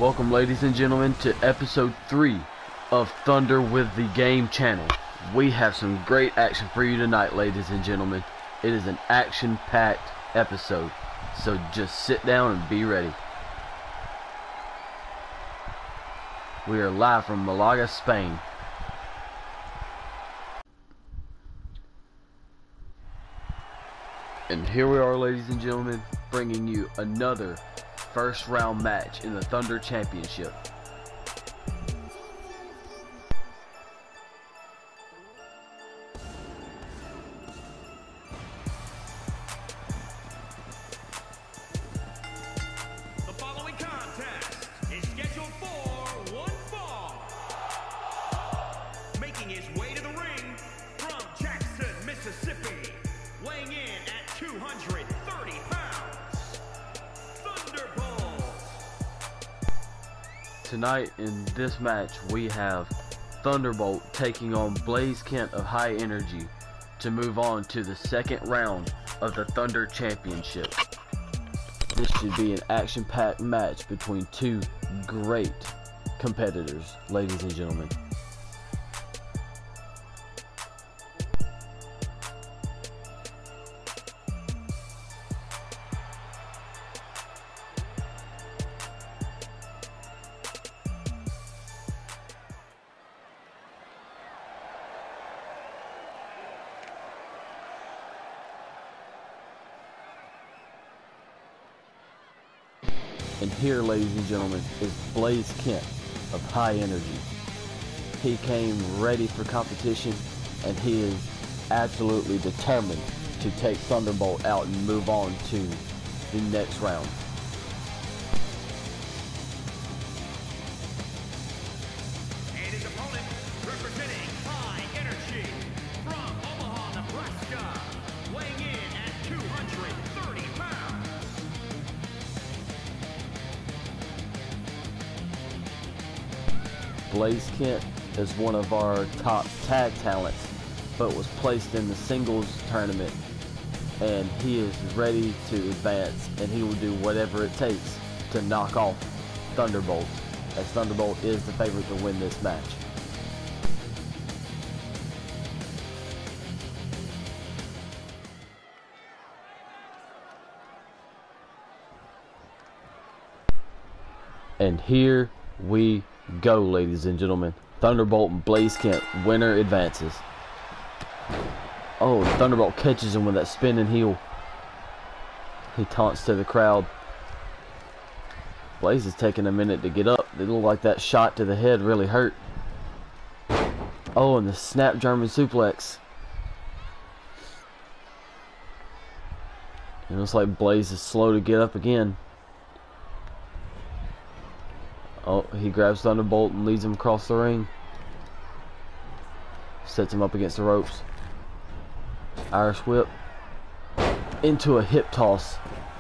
Welcome, ladies and gentlemen, to episode 3 of Thunder with the Game channel. We have some great action for you tonight, ladies and gentlemen. It is an action-packed episode, so just sit down and be ready. We are live from Malaga, Spain. And here we are, ladies and gentlemen, bringing you another first round match in the Thunder Championship. The following contest is scheduled for one fall. Making his way to the ring from Jackson, Mississippi, weighing in at 230 pounds, Thunderbolt. Tonight in this match we have Thunderbolt taking on Blaze Kent of High Energy to move on to the second round of the Thunder Championship. This should be an action-packed match between two great competitors, ladies and gentlemen. And here, ladies and gentlemen, is Blaze Kent of High Energy. He came ready for competition, and he is absolutely determined to take Thunderbolt out and move on to the next round. And his opponent, representing High Energy from Omaha, Nebraska, weighing in at 230 pounds. Blaze Kent is one of our top tag talents, but was placed in the singles tournament, and he is ready to advance, and he will do whatever it takes to knock off Thunderbolt, as Thunderbolt is the favorite to win this match. And here we go, ladies and gentlemen. Thunderbolt and Blaze Kent, winner advances. Oh, Thunderbolt catches him with that spinning heel. He taunts to the crowd. Blaze is taking a minute to get up. It looked like that shot to the head really hurt. Oh, and the snap German suplex. It looks like Blaze is slow to get up again. Oh, he grabs Thunderbolt and leads him across the ring. Sets him up against the ropes. Irish whip. Into a hip toss.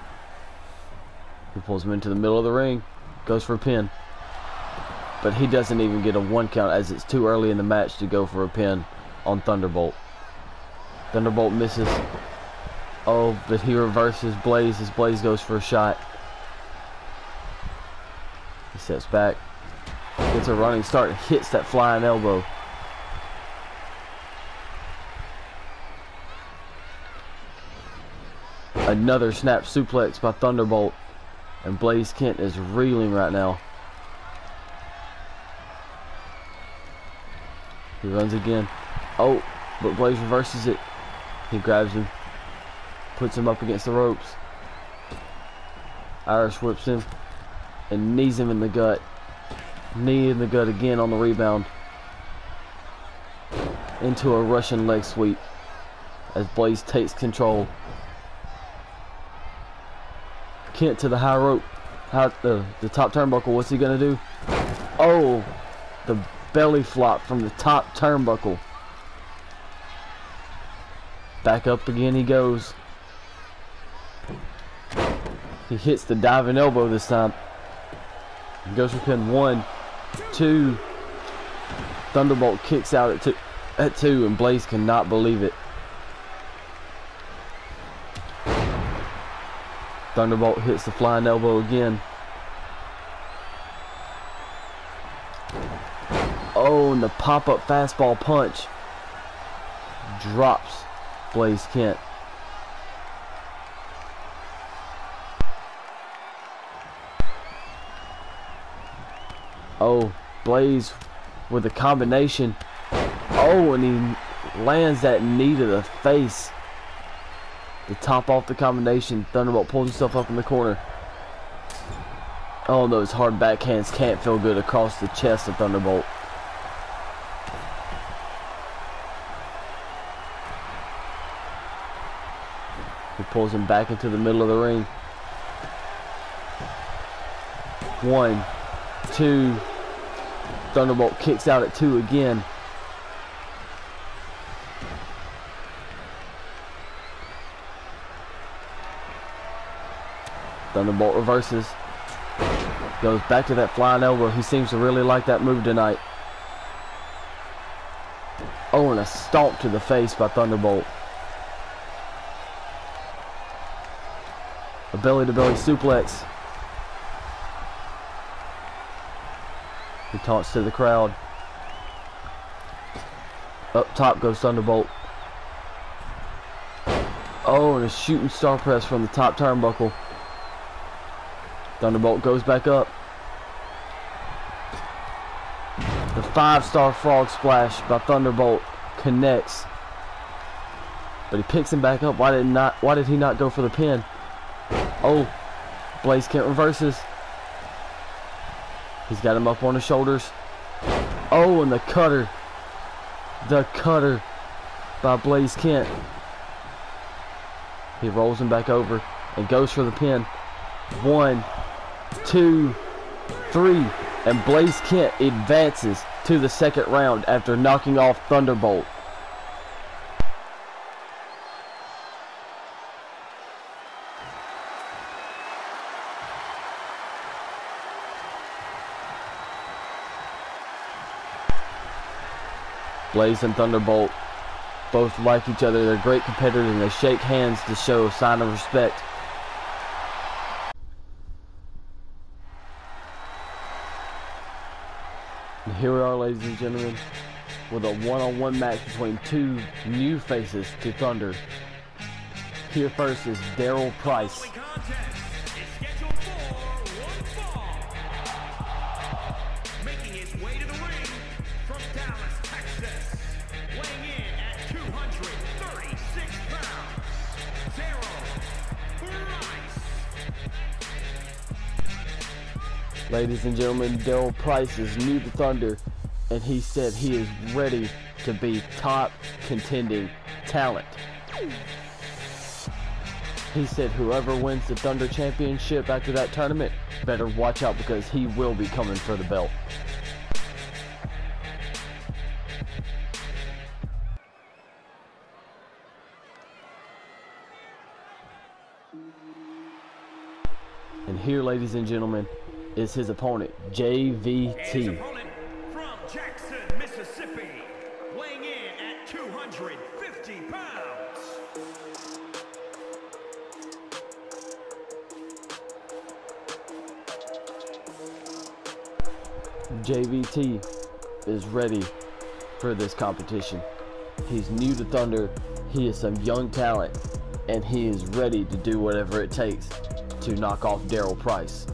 He pulls him into the middle of the ring. Goes for a pin. But he doesn't even get a 1 count, as it's too early in the match to go for a pin on Thunderbolt. Thunderbolt misses. Oh, but he reverses Blaze as Blaze goes for a shot. He steps back, gets a running start, and hits that flying elbow. Another snap suplex by Thunderbolt, and Blaze Kent is reeling right now. He runs again. Oh, but Blaze reverses it. He grabs him, puts him up against the ropes. Irish whips him and knees him in the gut. Knee in the gut again on the rebound. Into a Russian leg sweep as Blaze takes control. Kent to the high rope. The top turnbuckle. What's he gonna do? Oh, the belly flop from the top turnbuckle. Back up again he goes. He hits the diving elbow this time. He goes for pin 1, 2. Thunderbolt kicks out at 2, and Blaze cannot believe it. Thunderbolt hits the flying elbow again. Oh, and the pop-up fastball punch drops Blaze Kent. Oh, Blaze with a combination. Oh, and he lands that knee to the face to top off the combination. Thunderbolt pulls himself up in the corner. Oh, those hard backhands can't feel good across the chest of Thunderbolt. He pulls him back into the middle of the ring. 1, 2. Thunderbolt kicks out at 2 again. Thunderbolt reverses. Goes back to that flying elbow. He seems to really like that move tonight. Oh, and a stomp to the face by Thunderbolt. A belly-to-belly suplex. He taunts to the crowd. Up top goes Thunderbolt. Oh, and a shooting star press from the top turnbuckle. Thunderbolt goes back up. The 5-star frog splash by Thunderbolt connects. But he picks him back up. Why did he not go for the pin? Oh, Blaze Kent reverses. He's got him up on his shoulders. Oh, and the cutter. The cutter by Blaze Kent. He rolls him back over and goes for the pin. 1, 2, 3. And Blaze Kent advances to the second round after knocking off Thunderbolt. Blaze and Thunderbolt both like each other. They're great competitors and they shake hands to show a sign of respect. And here we are, ladies and gentlemen, with a one-on-one match between two new faces to Thunder. Here first is Daryl Price. Making his way to the ring from Dallas, Texas, weighing in at 236 pounds, Daryl Price. Ladies and gentlemen, Daryl Price is new to Thunder, and he said he is ready to be top contending talent. He said whoever wins the Thunder Championship after that tournament better watch out because he will be coming for the belt. And here, ladies and gentlemen, is his opponent, JVT. His opponent from Jackson, Mississippi, weighing in at 250 pounds. JVT is ready for this competition. He's new to Thunder, he is some young talent, and he is ready to do whatever it takes to knock off Daryl Price.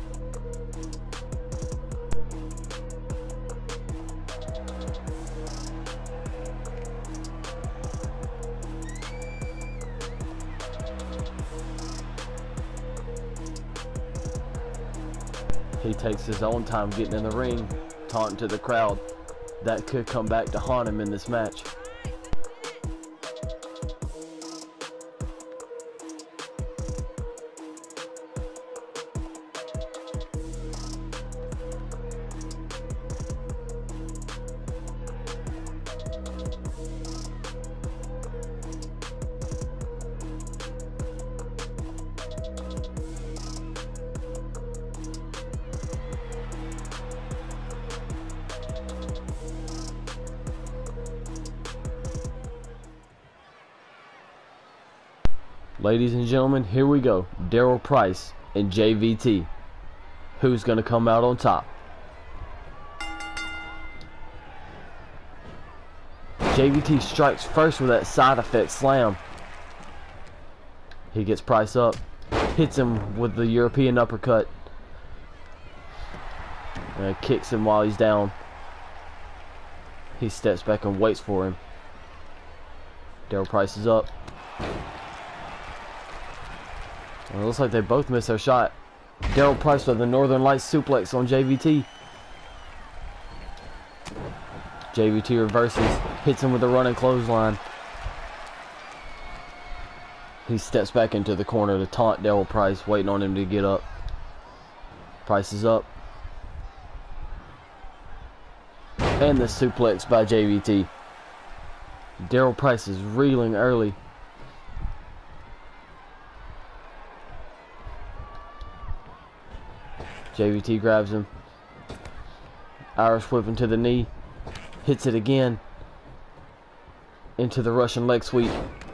He takes his own time getting in the ring, taunting to the crowd. That could come back to haunt him in this match. Ladies and gentlemen, here we go. Daryl Price and JVT. Who's going to come out on top? JVT strikes first with that side effect slam. He gets Price up. Hits him with the European uppercut. And kicks him while he's down. He steps back and waits for him. Daryl Price is up. Well, it looks like they both missed their shot. Daryl Price with the Northern Lights suplex on JVT. JVT reverses. Hits him with a running clothesline. He steps back into the corner to taunt Daryl Price, waiting on him to get up. Price is up. And the suplex by JVT. Daryl Price is reeling early. JVT grabs him. Irish whip him to the knee. Hits it again. Into the Russian leg sweep.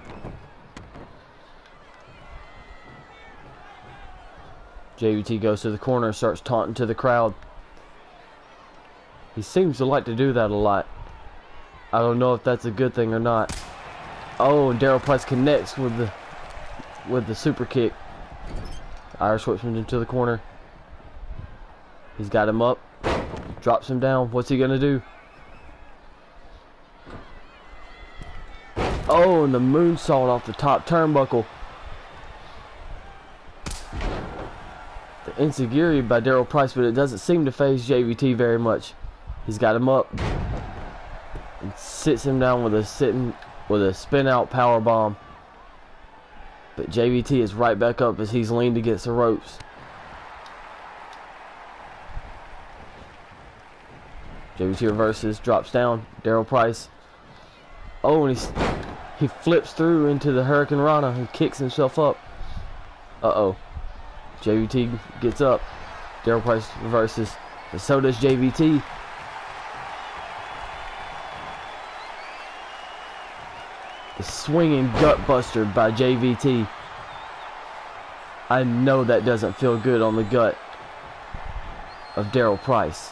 JVT goes to the corner and starts taunting to the crowd. He seems to like to do that a lot. I don't know if that's a good thing or not. Oh, and Daryl Price connects with the super kick. Irish whips him into the corner. He's got him up. Drops him down. What's he gonna do? Oh, and the moonsault off the top turnbuckle. The enziguri by Daryl Price, but it doesn't seem to phase JVT very much. He's got him up and sits him down with a spin out power bomb. But JVT is right back up as he's leaned against the ropes. JVT reverses, drops down. Daryl Price. Oh, and he flips through into the Hurricane Rana and kicks himself up. Uh-oh. JVT gets up. Daryl Price reverses. And so does JVT. The swinging gut buster by JVT. I know that doesn't feel good on the gut of Daryl Price.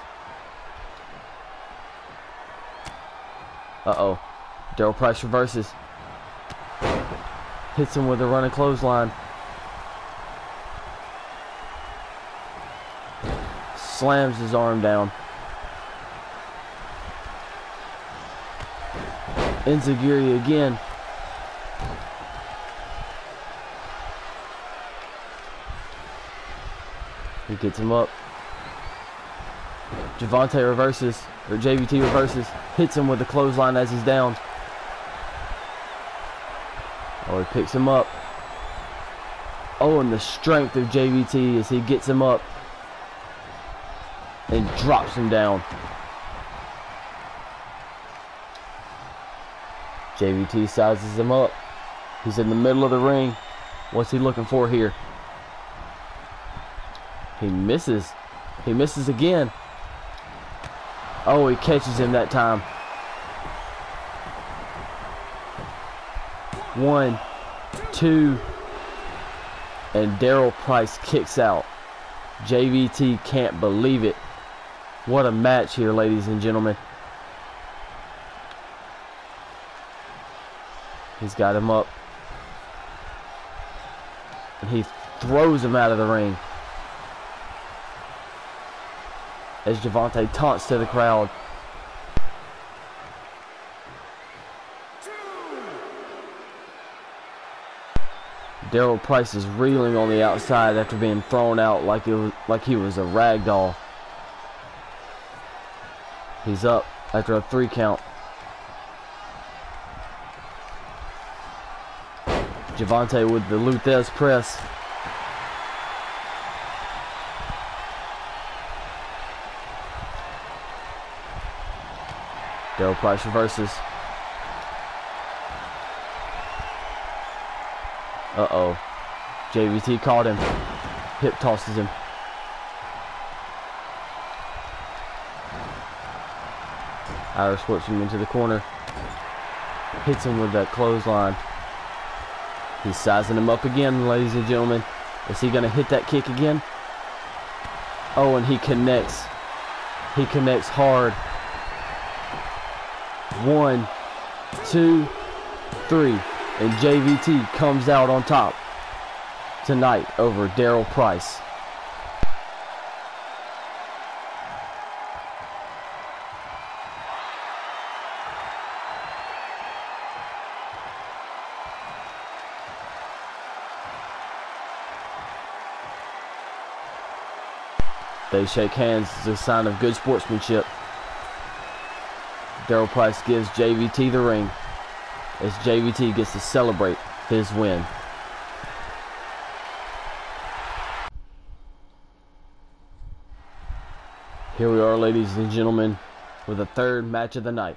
Uh-oh. Daryl Price reverses. Hits him with a running clothesline. Slams his arm down. Enziguri again. He gets him up. Javante reverses, or JVT reverses, hits him with the clothesline as he's down. Oh, he picks him up. Oh, and the strength of JVT as he gets him up and drops him down. JVT sizes him up. He's in the middle of the ring. What's he looking for here? He misses. He misses again. Oh, he catches him that time. 1, 2, and Daryl Price kicks out. JVT can't believe it. What a match here, ladies and gentlemen. He's got him up. And he throws him out of the ring. As Javante taunts to the crowd. Daryl Price is reeling on the outside after being thrown out like he was a rag doll. He's up after a 3 count. Javante with the Luthez press. Daryl Price reverses. Uh-oh. JVT caught him. Hip tosses him. Irish whips him into the corner. Hits him with that clothesline. He's sizing him up again, ladies and gentlemen. Is he going to hit that kick again? Oh, and he connects. He connects hard. 1, 2, 3, and JVT comes out on top tonight over Daryl Price. They shake hands as a sign of good sportsmanship. Daryl Price gives JVT the ring as JVT gets to celebrate his win. Here we are, ladies and gentlemen, with the third match of the night.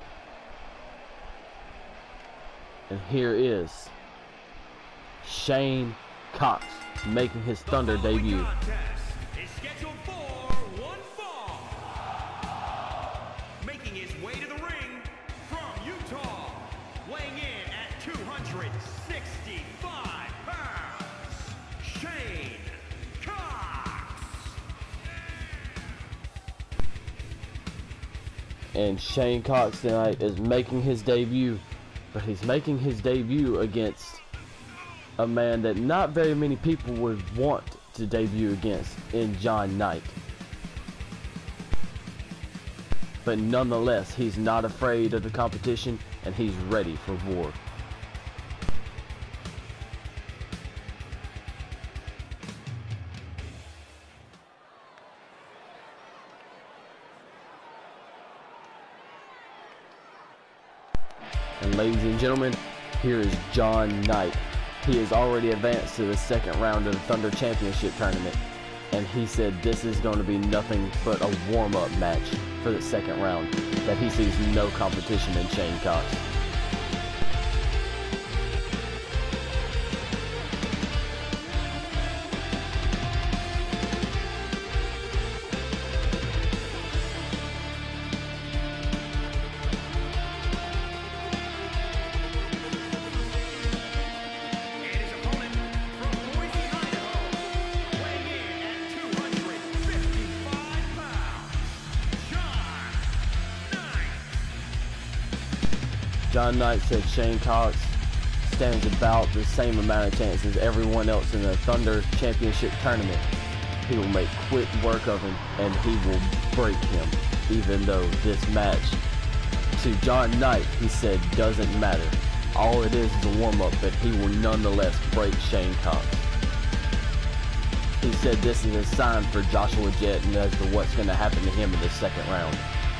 And here is Shane Cox making his Thunder debut. Making his way to the ring from Utah, weighing in at 265 pounds, Shane Cox. And Shane Cox tonight is making his debut, but he's making his debut against a man that not very many people would want to debut against in John Knight. But nonetheless, he's not afraid of the competition and he's ready for war. And ladies and gentlemen, here is John Knight. He has already advanced to the second round of the Thunder Championship Tournament. And he said this is going to be nothing but a warm-up match for the second round, that he sees no competition in Shane Cox. John Knight said Shane Cox stands about the same amount of chance as everyone else in the Thunder Championship Tournament. He will make quick work of him and he will break him, even though this match, to John Knight, he said doesn't matter. All it is a warm-up, but he will nonetheless break Shane Cox. He said this is a sign for Joshua Jett and as to what's going to happen to him in the second round.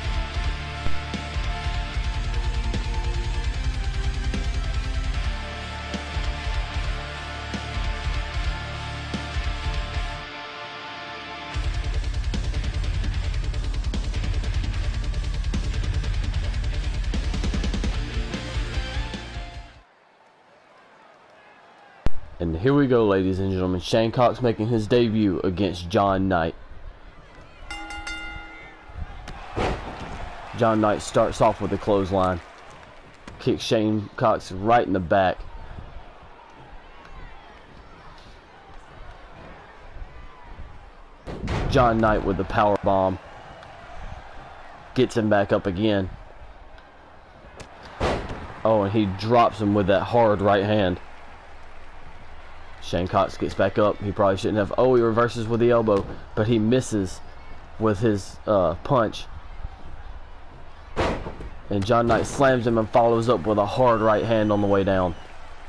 And here we go, ladies and gentlemen. Shane Cox making his debut against John Knight. John Knight starts off with a clothesline. Kicks Shane Cox right in the back. John Knight with the power bomb. Gets him back up again. Oh, and he drops him with that hard right hand. Shane Cox gets back up. He probably shouldn't have. Oh, he reverses with the elbow, but he misses with his punch. And John Knight slams him and follows up with a hard right hand on the way down.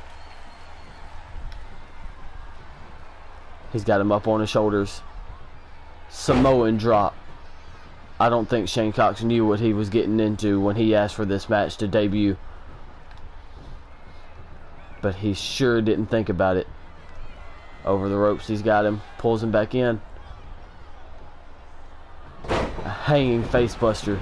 He's got him up on his shoulders. Samoan drop. I don't think Shane Cox knew what he was getting into when he asked for this match to debut. But he sure didn't think about it. Over the ropes, he's got him. Pulls him back in. A hanging facebuster.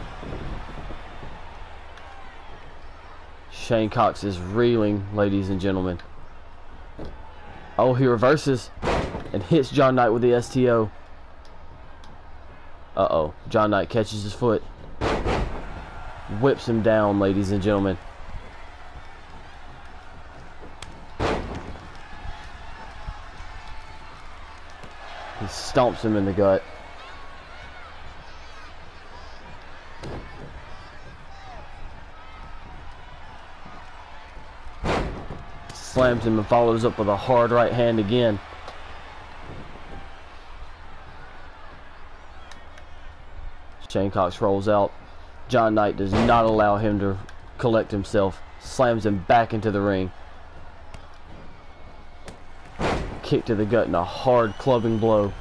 Shane Cox is reeling, ladies and gentlemen. Oh, he reverses and hits John Knight with the STO. Uh-oh. John Knight catches his foot. Whips him down, ladies and gentlemen. He stomps him in the gut. slams him and follows up with a hard right hand again. Shane Cox rolls out. John Knight does not allow him to collect himself. Slams him back into the ring. Kick to the gut and a hard clubbing blow.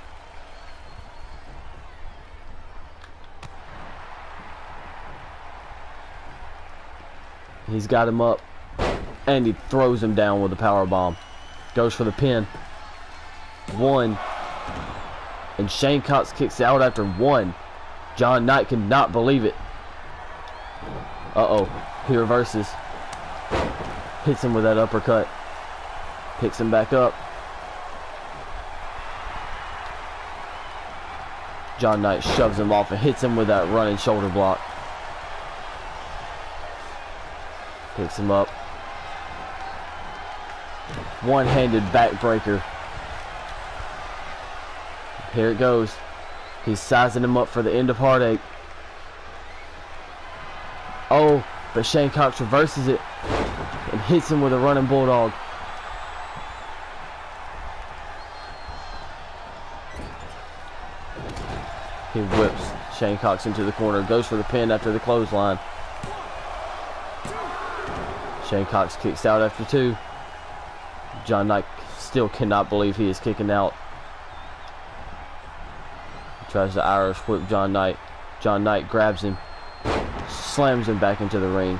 He's got him up, and he throws him down with a power bomb. Goes for the pin. 1. And Shane Cox kicks out after 1. John Knight cannot believe it. Uh-oh. He reverses. Hits him with that uppercut. Picks him back up. John Knight shoves him off and hits him with that running shoulder block. Picks him up. One-handed backbreaker. Here it goes. He's sizing him up for the end of Heartache. Oh, but Shane Cox reverses it and hits him with a running bulldog. He whips Shane Cox into the corner. Goes for the pin after the clothesline. Shane Cox kicks out after 2. John Knight still cannot believe he is kicking out. He tries to Irish whip John Knight. John Knight grabs him. Slams him back into the ring.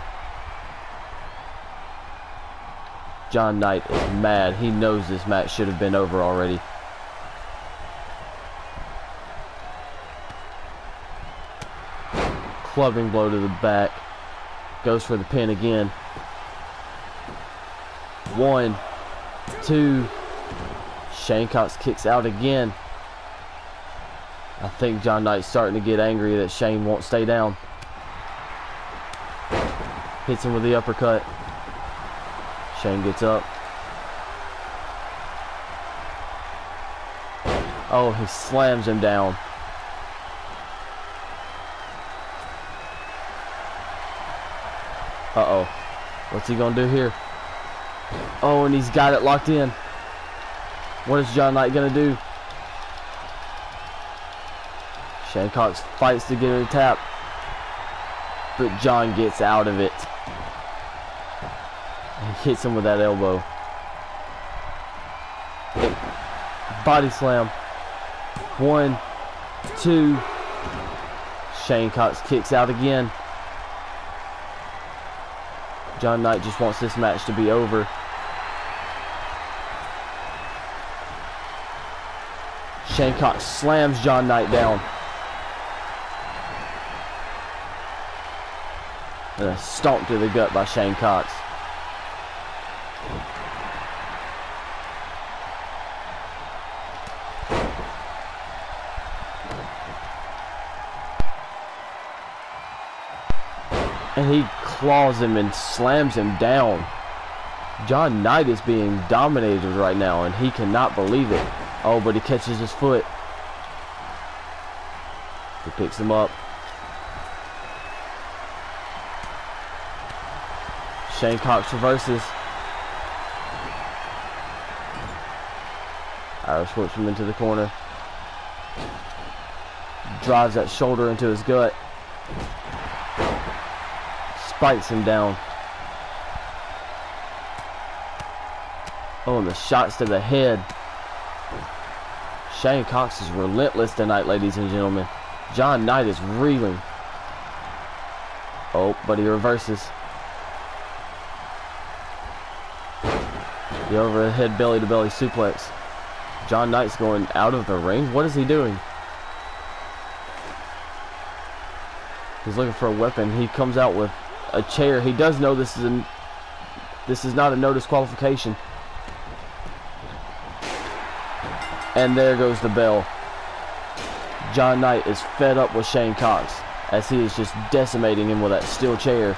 John Knight is mad. He knows this match should have been over already. Clubbing blow to the back. Goes for the pin again. 1, 2. Shane Cox kicks out again. I think John Knight's starting to get angry that Shane won't stay down. Hits him with the uppercut. Shane gets up. Oh, he slams him down. Uh-oh. What's he gonna do here? Oh, and he's got it locked in. What is John Knight gonna do? Shane Cox fights to get a tap, but John gets out of it. He hits him with that elbow. Body slam. 1, 2. Shane Cox kicks out again. John Knight just wants this match to be over. Shane Cox slams John Knight down. And a stomp to the gut by Shane Cox. And he claws him and slams him down. John Knight is being dominated right now, and he cannot believe it. Oh, but he catches his foot. He picks him up. Shane Cox reverses. Irish whips him into the corner. Drives that shoulder into his gut. Spikes him down. Oh, and the shots to the head. Shane Cox is relentless tonight, ladies and gentlemen. John Knight is reeling. Oh, but he reverses. The overhead belly-to-belly suplex. John Knight's going out of the ring. What is he doing? He's looking for a weapon. He comes out with a chair. He does know this is not a no disqualification. And there goes the bell. John Knight is fed up with Shane Cox as he is just decimating him with that steel chair.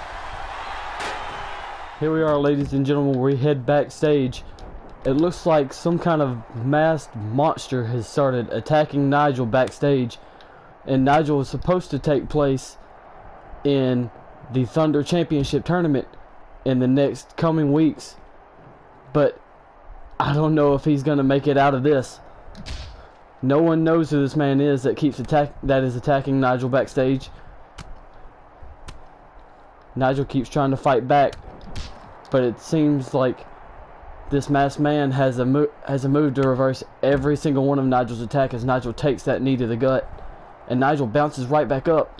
Here we are, ladies and gentlemen. We head backstage. It looks like some kind of masked monster has started attacking Nigel backstage. And Nigel is supposed to take place in the Thunder Championship tournament in the next coming weeks. but I don't know if he's gonna make it out of this. No one knows who this man is that is attacking Nigel backstage. Nigel keeps trying to fight back, but it seems like this masked man has a move to reverse every single one of Nigel's attacks as Nigel takes that knee to the gut, and Nigel bounces right back up.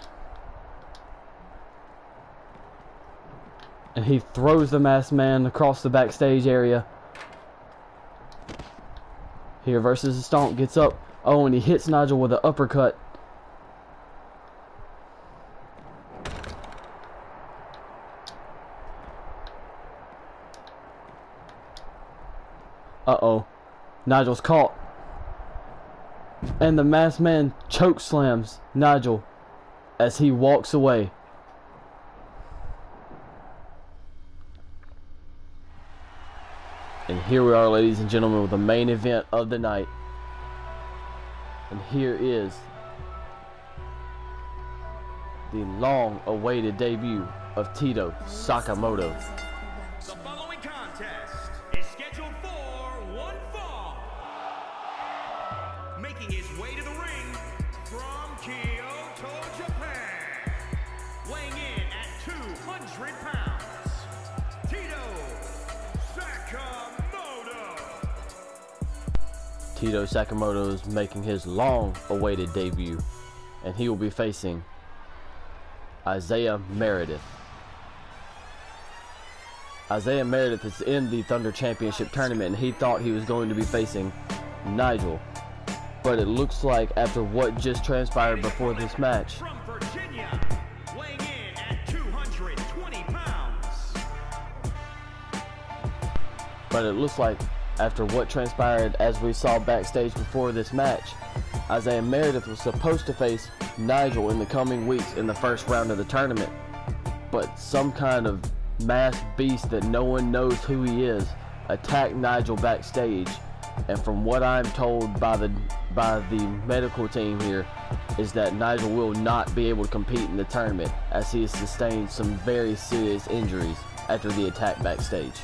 And he throws the masked man across the backstage area. He reverses the stomp, gets up. Oh, and he hits Nigel with an uppercut. Uh-oh. Nigel's caught. And the masked man choke slams Nigel as he walks away. And here we are, ladies and gentlemen, with the main event of the night. And here is the long-awaited debut of Tito Sakamoto. The following contest is scheduled for one fall. Making his way to the ring from Kyoto, Japan. Weighing in at 200 pounds, Tito Sakamoto. Tito Sakamoto is making his long-awaited debut, and he will be facing Isaiah Meredith. Isaiah Meredith is in the Thunder Championship tournament, and he thought he was going to be facing Nigel. But it looks like after what just transpired before this match, From Virginia, weighing in at 220 pounds. but it looks like after what transpired as we saw backstage before this match, Isaiah Meredith was supposed to face Nigel in the coming weeks in the first round of the tournament. But some kind of masked beast that no one knows who he is attacked Nigel backstage, and from what I'm told by the medical team here is that Nigel will not be able to compete in the tournament as he has sustained some very serious injuries after the attack backstage.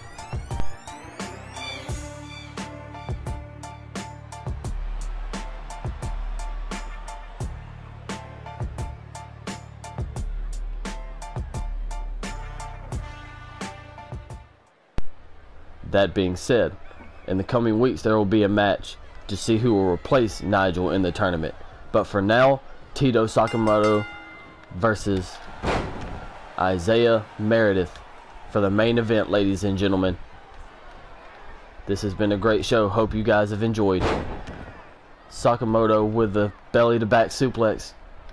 That being said, in the coming weeks there will be a match to see who will replace Nigel in the tournament. But for now, Tito Sakamoto versus Isaiah Meredith for the main event, ladies and gentlemen. This has been a great show. Hope you guys have enjoyed. Sakamoto with the belly to back suplex.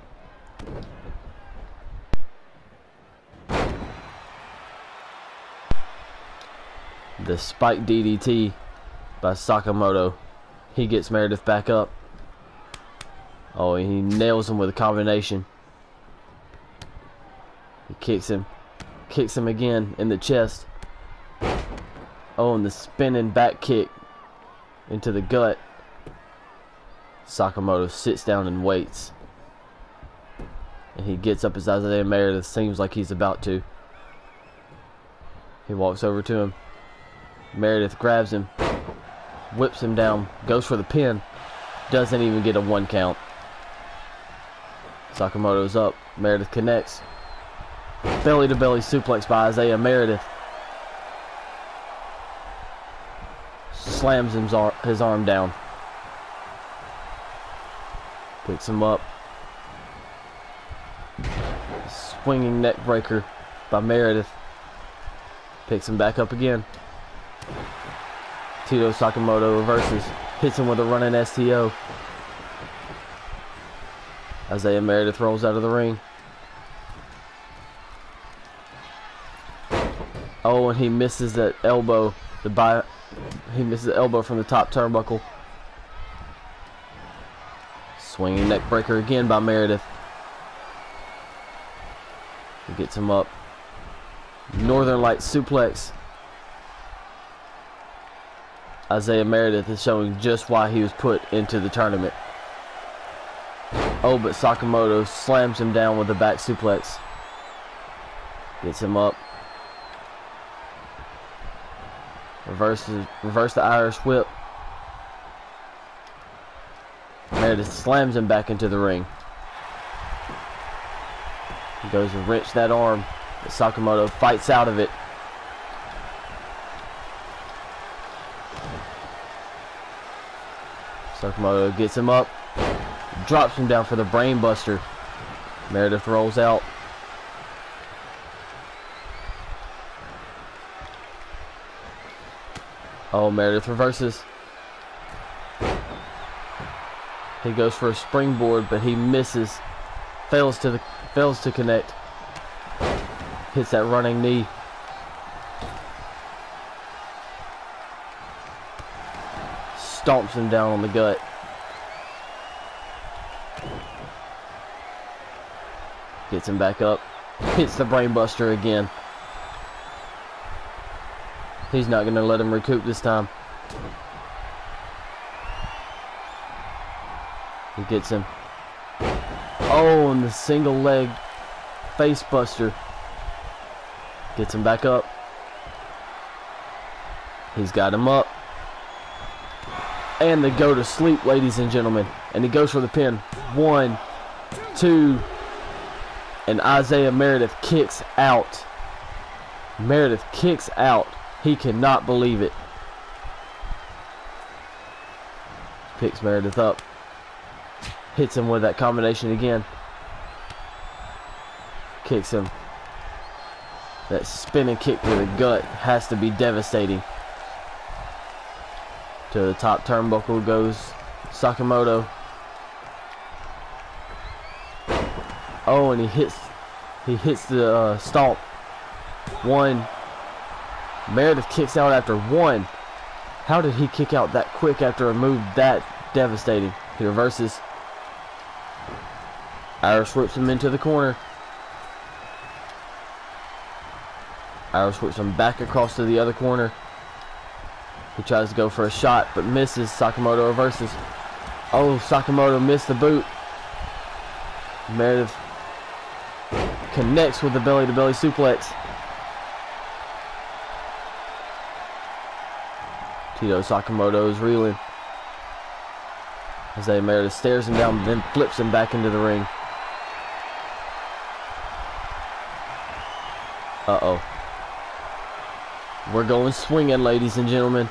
The spike DDT by Sakamoto. He gets Meredith back up. Oh, he nails him with a combination. He kicks him again in the chest. Oh, and the spinning back kick into the gut. Sakamoto sits down and waits. And he gets up as Isaiah Meredith seems like he's about to. He walks over to him. Meredith grabs him, whips him down, goes for the pin, doesn't even get a 1 count. Sakamoto's up, Meredith connects. Belly to belly suplex by Isaiah Meredith. Slams his arm down. Picks him up. Swinging neck breaker by Meredith. Picks him back up again. Tito Sakamoto reverses, hits him with a running STO. Isaiah Meredith rolls out of the ring. Oh, and he misses that elbow. He misses the elbow from the top turnbuckle. Swinging neck breaker again by Meredith. He gets him up. Northern Light suplex. Isaiah Meredith is showing just why he was put into the tournament. Oh, but Sakamoto slams him down with a back suplex. Gets him up. Reverse the Irish whip. Meredith slams him back into the ring. He goes to wrench that arm, but Sakamoto fights out of it. Sakamoto gets him up, drops him down for the brain buster. Meredith rolls out. Oh, Meredith reverses. He goes for a springboard, but he misses. Fails to connect. Hits that running knee. Stomps him down on the gut. Gets him back up. Hits the brainbuster again. He's not going to let him recoup this time. He gets him. Oh, and the single leg face buster. Gets him back up. He's got him up. And they go to sleep, ladies and gentlemen. And he goes for the pin. 1, 2. And Isaiah Meredith kicks out. Meredith kicks out. He cannot believe it. Picks Meredith up. Hits him with that combination again. Kicks him. That spinning kick to the gut has to be devastating. To the top turnbuckle goes Sakamoto. Oh, and he hits the stomp. 1. Meredith kicks out after 1. How did he kick out that quick after a move that devastating? He reverses. Irish whips him into the corner. Irish whips him back across to the other corner. He tries to go for a shot, but misses. Sakamoto reverses. Oh, Sakamoto missed the boot. Meredith connects with the belly-to-belly suplex. Tito Sakamoto is reeling. Isaiah Meredith stares him down, then flips him back into the ring. Uh-oh. We're going swinging, ladies and gentlemen.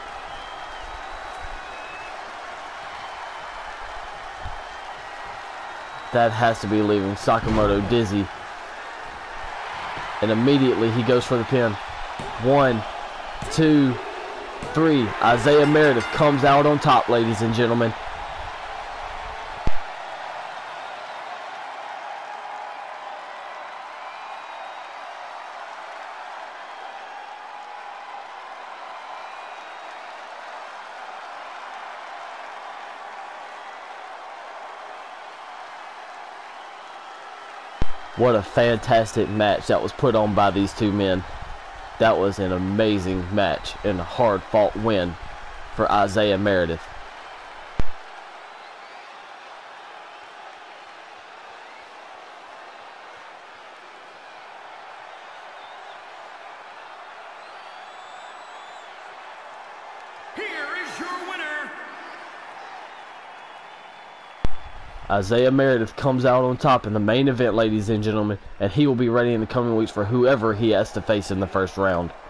That has to be leaving Sakamoto dizzy. And immediately he goes for the pin. 1, 2, 3. Isaiah Meredith comes out on top, ladies and gentlemen. What a fantastic match that was put on by these two men. That was an amazing match and a hard-fought win for Isaiah Meredith. Here is your winner. Isaiah Meredith comes out on top in the main event, ladies and gentlemen, and he will be ready in the coming weeks for whoever he has to face in the first round.